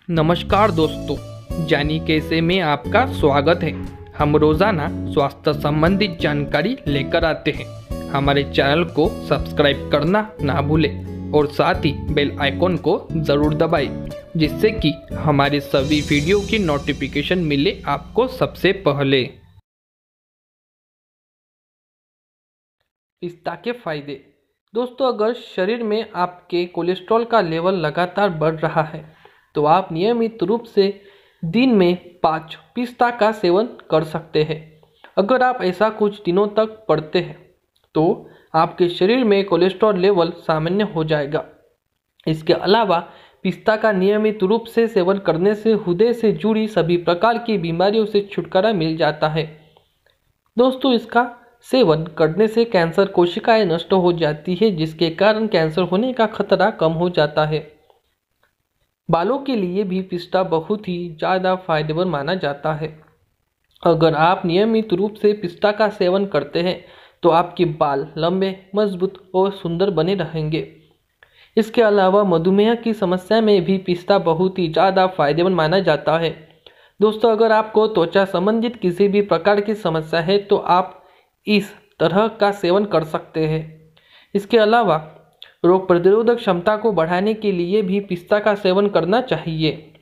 नमस्कार दोस्तों, जानी कैसे में आपका स्वागत है। हम रोजाना स्वास्थ्य संबंधित जानकारी लेकर आते हैं। हमारे चैनल को सब्सक्राइब करना ना भूलें और साथ ही बेल आइकॉन को ज़रूर दबाएं, जिससे कि हमारे सभी वीडियो की नोटिफिकेशन मिले आपको सबसे पहले। पिस्ता के फायदे। दोस्तों, अगर शरीर में आपके कोलेस्ट्रॉल का लेवल लगातार बढ़ रहा है तो आप नियमित रूप से दिन में 5 पिस्ता का सेवन कर सकते हैं। अगर आप ऐसा कुछ दिनों तक पढ़ते हैं तो आपके शरीर में कोलेस्ट्रॉल लेवल सामान्य हो जाएगा। इसके अलावा पिस्ता का नियमित रूप से सेवन करने से हृदय से जुड़ी सभी प्रकार की बीमारियों से छुटकारा मिल जाता है। दोस्तों, इसका सेवन करने से कैंसर कोशिकाएं नष्ट हो जाती है, जिसके कारण कैंसर होने का खतरा कम हो जाता है। बालों के लिए भी पिस्ता बहुत ही ज़्यादा फायदेमंद माना जाता है। अगर आप नियमित रूप से पिस्ता का सेवन करते हैं तो आपके बाल लंबे, मजबूत और सुंदर बने रहेंगे। इसके अलावा मधुमेह की समस्या में भी पिस्ता बहुत ही ज़्यादा फायदेमंद माना जाता है। दोस्तों, अगर आपको त्वचा संबंधित किसी भी प्रकार की समस्या है तो आप इस तरह का सेवन कर सकते हैं। इसके अलावा रोग प्रतिरोधक क्षमता को बढ़ाने के लिए भी पिस्ता का सेवन करना चाहिए।